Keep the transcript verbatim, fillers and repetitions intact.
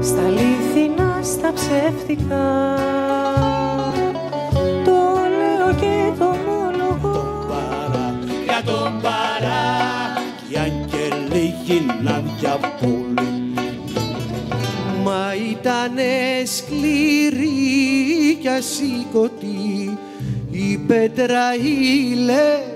στα αλήθινα, στα ψεύτικα. Το λέω και το ομολογώ. Για τον παρά, κι αν και λίγοι να διαβολεί. Μα ήτανε σκληρή κι ασήκωτη η πέτρα η